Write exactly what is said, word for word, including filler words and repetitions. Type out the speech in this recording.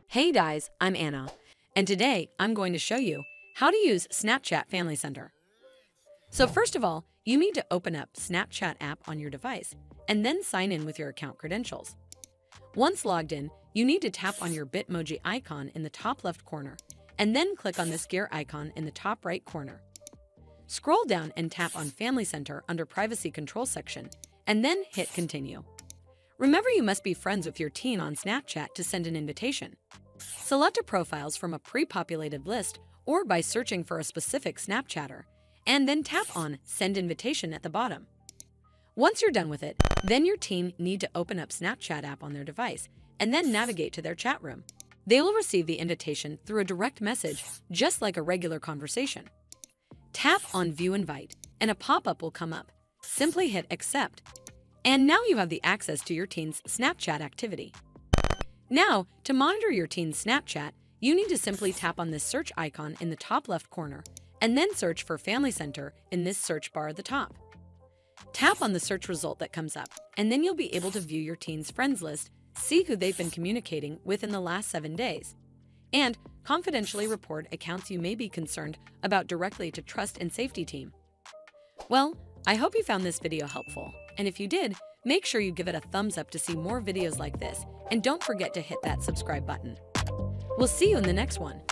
Hey guys, I'm Anna, and today I'm going to show you how to use Snapchat Family Center. So first of all, you need to open up Snapchat app on your device and then sign in with your account credentials. Once logged in, you need to tap on your Bitmoji icon in the top left corner and then click on this gear icon in the top right corner. Scroll down and tap on Family Center under Privacy Control section and then hit Continue. Remember, you must be friends with your teen on Snapchat to send an invitation. Select a profiles from a pre-populated list or by searching for a specific Snapchatter, and then tap on Send Invitation at the bottom. Once you're done with it, then your teen need to open up Snapchat app on their device and then navigate to their chat room. They will receive the invitation through a direct message, just like a regular conversation. Tap on View Invite, and a pop-up will come up. Simply hit Accept. And now you have the access to your teen's Snapchat activity. Now, to monitor your teen's Snapchat, you need to simply tap on this search icon in the top left corner and then search for Family Center in this search bar at the top. Tap on the search result that comes up, and then you'll be able to view your teen's friends list, see who they've been communicating with in the last seven days, and confidentially report accounts you may be concerned about directly to Trust and Safety Team. Well, I hope you found this video helpful, and if you did, make sure you give it a thumbs up to see more videos like this, and don't forget to hit that subscribe button. We'll see you in the next one.